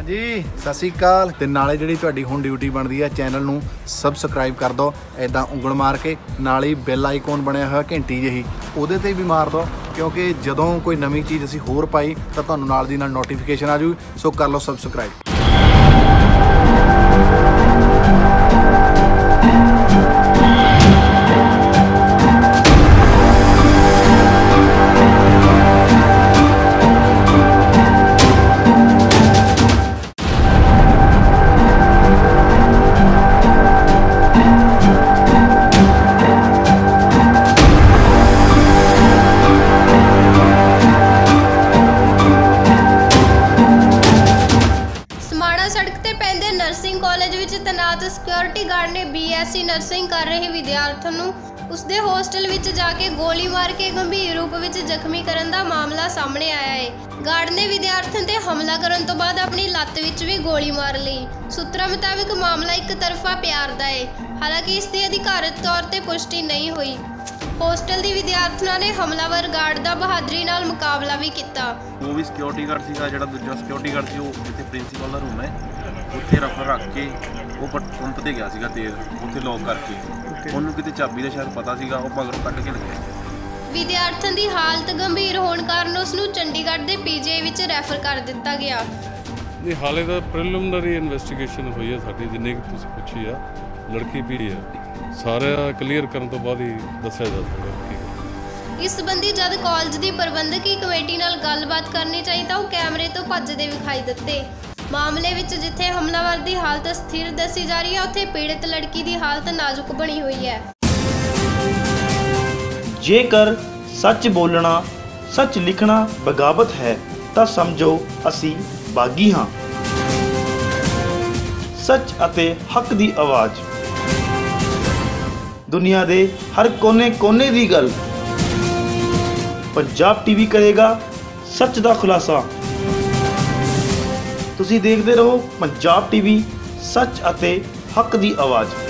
जी सत श्री अकाल। ते नाले जिहड़ी तुहाडी हुण ड्यूटी बनदी है चैनल नूं सबसक्राइब कर दो, इदां उंगल मार के नाल ही बैल आइकॉन बनया होया घंटी जिही उहदे ते भी मार दो, क्योंकि जदों कोई नवीं चीज़ असीं होर पाई तां तुहानूं नाल दी नाल नोटिफिकेशन आ जूगी। सो कर लो सबसक्राइब। नर्सिंग कॉलेज विच तैनात सिक्योरिटी गार्ड ने BSc नर्सिंग कर रहे विद्यार्थियों नूं उसदे होस्टल विच जाके गोली मार के गंभीर रूप विच जख्मी करन दा मामला सामने आया है। गार्ड ने विद्यार्थियों ते हमला करन तो बाद अपनी लत्त विच भी गोली मार ली। सूत्रों मुताबिक मामला एक तरफा प्यार दा है, हालांकि इसकी अधिकारित तौर ते पुष्टि नहीं हुई। होस्टल दी विद्यार्थियों ने हमलावर गार्ड दा बहादरी नाल मुकाबला भी किया। वो भी सिक्योरिटी गार्ड सीगा, जिहड़ा दूजा सिक्योरिटी गार्ड सी वो इत्थे प्रिंसीपल दा रूम है उत्थे रफर रख के वो पंप ते गया सीगा तेल उत्थे लॉक करके ਉਹਨੂੰ किते चाबी ਦਾ शायद पता सीगा ਉਹ ਮਗਰੋਂ ਕੱਢ ਕੇ ਲੱਗਿਆ। विद्यार्थियों की हालत गंभीर होने कारण उसनूं चंडीगढ़ के PGI विच रैफर कर दिता गया। नहीं हाले तो प्रिलिमिनरी इन्वेस्टिगेशन हुई है साडी, जिन्ने कि तुसीं पुछी आ लड़की भी है, सारा क्लीयर करने तो बाद ही दस्सिया जा सकदा। इस संबंधी जब कॉलेज की प्रबंधकी कमेटी नाल गलबात करनी चाहिए तो कैमरे तो भजदे विखाई दिते। मामले विच जिथे हमलावर की हालत स्थिर दसी जा रही है उत्थे पीड़ित लड़की की हालत नाजुक बनी हुई है। जेकर सच बोलना सच लिखना बगावत है तो समझो असी बागी हाँ। सच अते हक दी आवाज़ दुनिया दे हर कोने कोने दी गल पंजाब TV करेगा सच दा खुलासा। तुसी देखते रहो पंजाब TV सच अते हक दी आवाज़।